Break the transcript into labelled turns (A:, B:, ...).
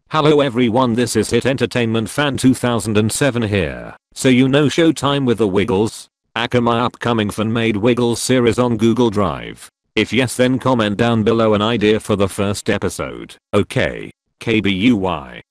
A: Hello everyone, this is Hit Entertainment Fan 2007 here. So you know Showtime with the Wiggles? Aka my upcoming fan-made Wiggles series on Google Drive. If yes, then comment down below an idea for the first episode. Okay. KBUY.